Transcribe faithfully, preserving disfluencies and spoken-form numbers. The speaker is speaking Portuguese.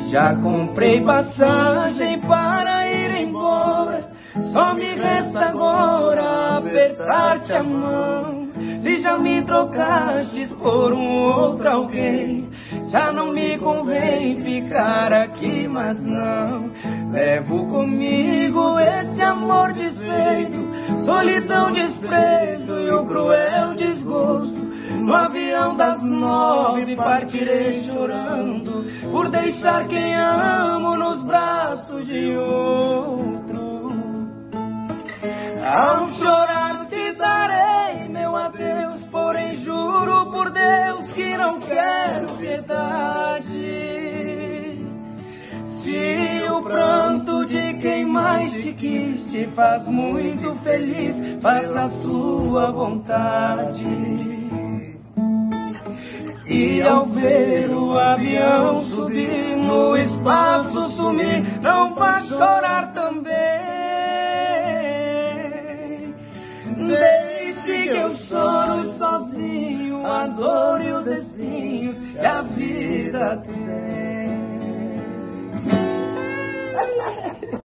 Já comprei passagem para ir embora, só me resta agora apertar-te a mão. Se já me trocastes por um outro alguém, já não me convém ficar aqui, mas não. Levo comigo esse amor desfeito, solidão, desprezo e o cruel desgosto. No avião das nove partirei chorando, por deixar quem amo nos braços de outro. Ao chorar te darei meu adeus, porém juro por Deus que não quero piedade. Se o pranto de quem mais te quis te faz muito feliz, faça a sua vontade. E ao ver o avião subir, no espaço sumir, não vá chorar também. Deixe que eu choro sozinho a dor e os espinhos que a vida tem.